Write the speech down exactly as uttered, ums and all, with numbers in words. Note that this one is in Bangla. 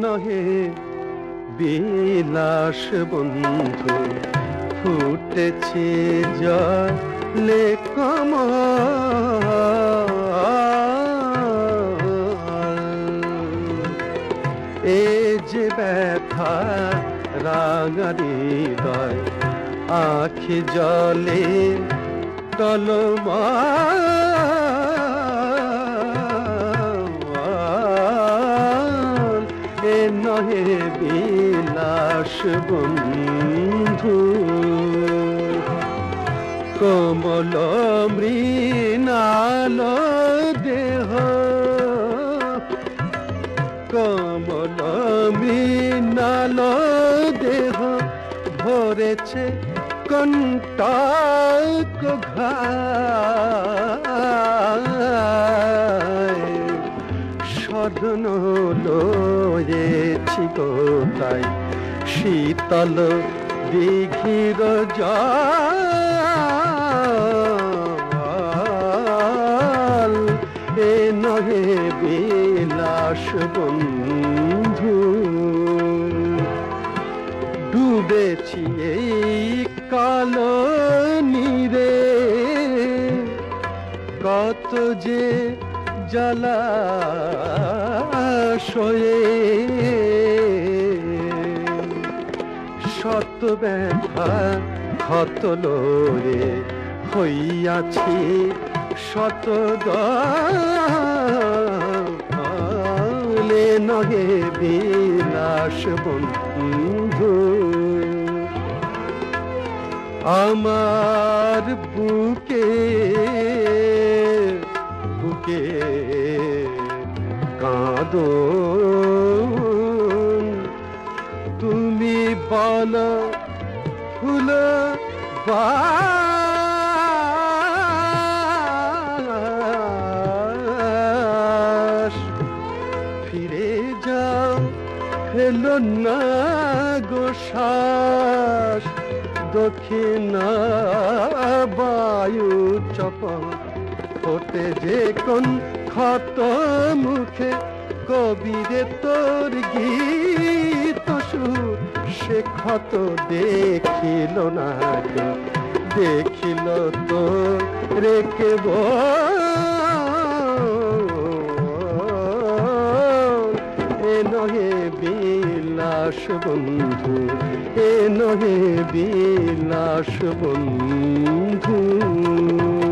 নহে বিলাস বন্ধু ফুটেছে জলে কমল এ যে ব্যথা রাঙা হৃদয় আখি জলে টলমল এ নহে বিলাস বন্ধু কোমল মৃণাল দেহ কোমল মৃণাল দেহ ভরেছে কণ্টক ঘায় সদন লয়েছি গোটাই শীতল দিঘির জল এ নহে বিলাস বন্ধু ডুবেছি এই কালো নীরে কত যে জলাশয়ে শত ব্যথা ক্ষত লয়ে হইয়াছি শত দলে নহে বিলাস বন্ধু আমার বুকে বুকে কাঁদো তুমি বল ফুল বাস ফিরে যাও ফেলো না গো শ্বাস দক্ষিণ বায়ু চপ ফোটে যে কোন ক্ষত মুখে কবিরে তোর গীত সুর সে ক্ষত দেখিল না দেখিল তো রেখে এ নহে বিলাস বন্ধু এ নহে বিলাস বন্ধু।